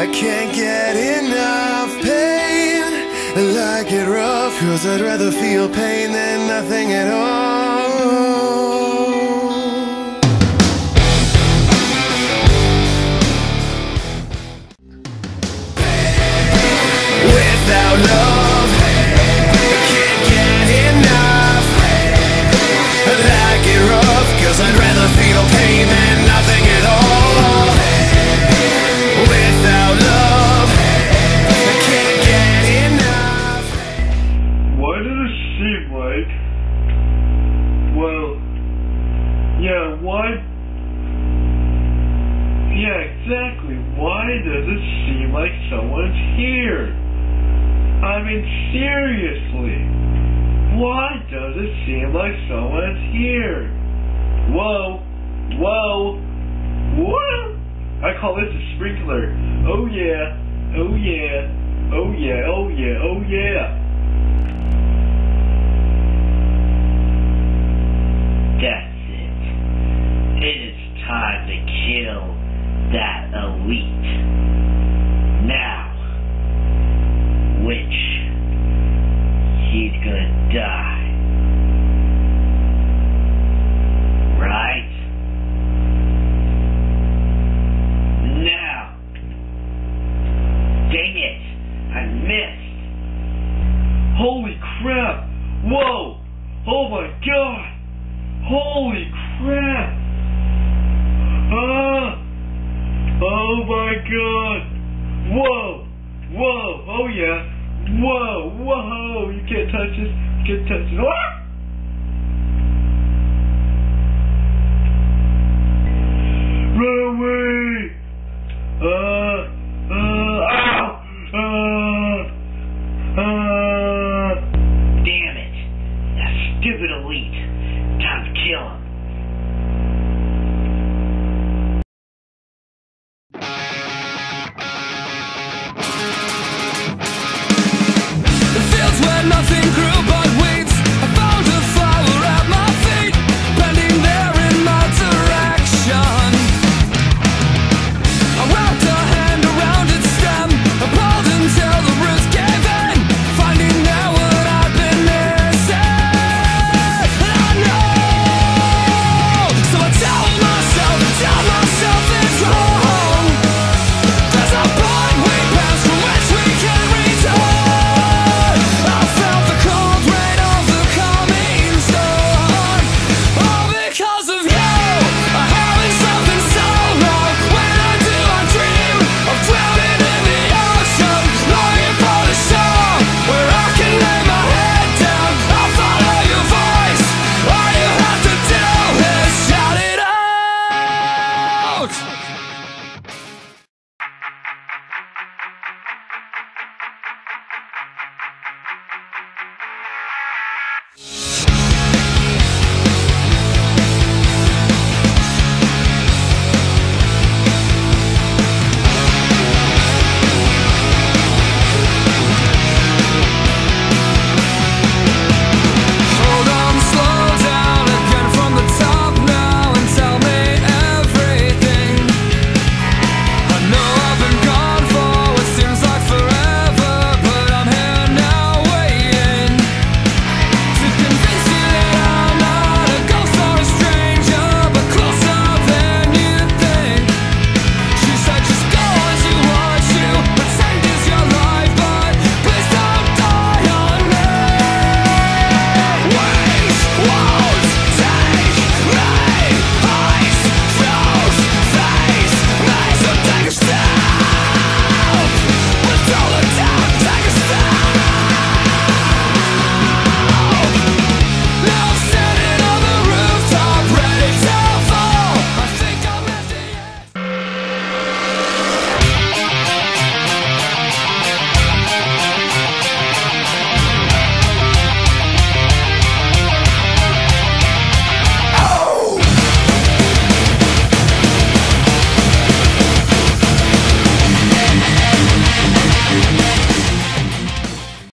I can't get enough pain. I like it rough, 'cause I'd rather feel pain than nothing at all. Without love, I can't get enough. I like it rough, 'cause I'd rather feel pain than nothing at all. Without love, I can't get enough. Why does it seem like, well, yeah, why, yeah, exactly, why does it seem like someone's here? I mean, seriously, why does it seem like someone's here? Whoa, whoa, whoa! I call this a sprinkler. Oh yeah, oh yeah, oh yeah, oh yeah, oh yeah. That's it. It is time to kill that elite. Now, which he's gonna die. Right? Now. Dang it! I missed. Holy crap! Whoa! Oh my god! Holy crap! Ah! Oh my god! Whoa! Whoa! Oh yeah! Whoa! Whoa! You can't touch this! You can't touch it! Ah! Run away!